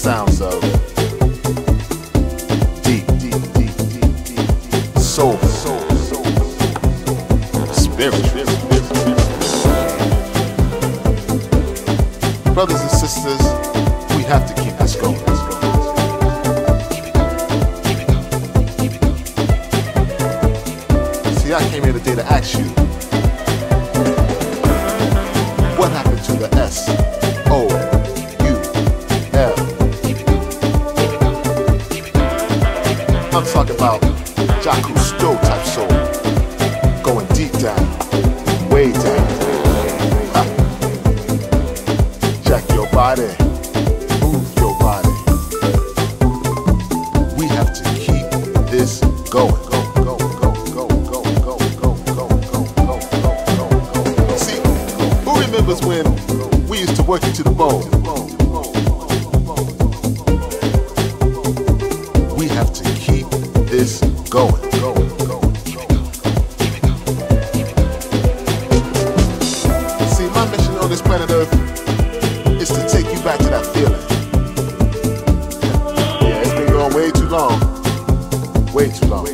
sounds of deep, soul, spirit. Brothers and sisters, we have to keep this going. See, I came here today to ask you, what happened to the S-O-U-L? I'm talking about Jacques Cousteau type soul, going deep down, way down. Jack your body, move your body. We have to keep this going. See, who remembers when we used to work into the bone? We have to keep this going. See, my mission on this planet Earth is to take you back to that feeling. Yeah, it's been going way too long. Way too long.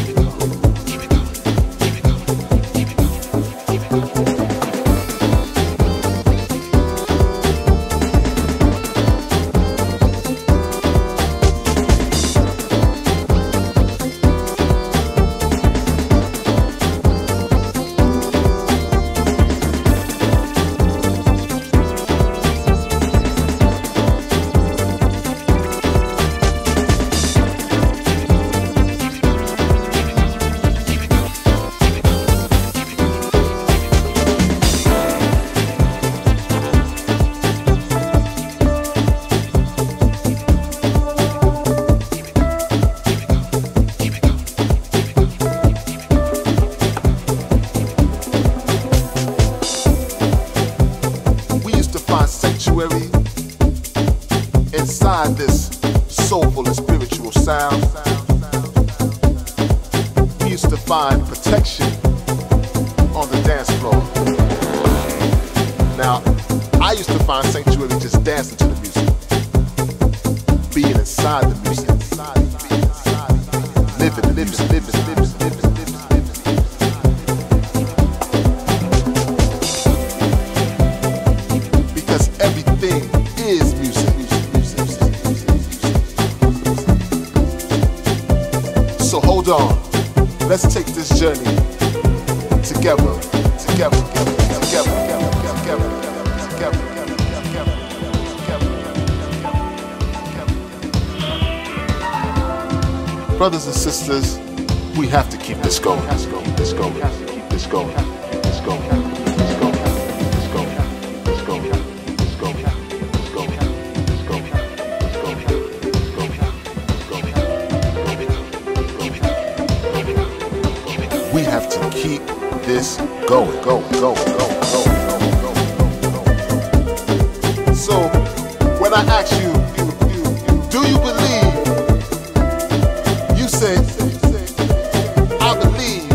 Sanctuary inside this soulful and spiritual sound. We used to find protection on the dance floor. Now, I used to find sanctuary just dancing to the music, being inside the music, living. Everything is music. So hold on, let's take this journey together. Brothers and sisters, we have to keep this going. We have to keep this going. So, when I ask you, do you believe? You say, I believe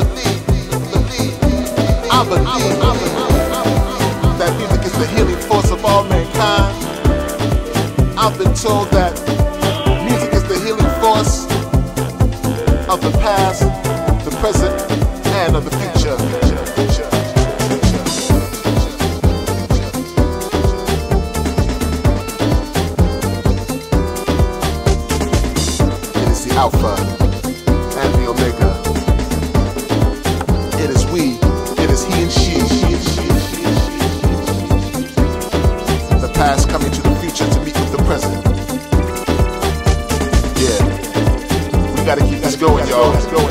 that music is the healing force of all mankind. I've been told that music is the healing force of the past, the present, and of the future. It is the Alpha and the Omega. It is we, it is he and she. The past coming to the future to meet with the present. Yeah, we gotta keep this going, y'all.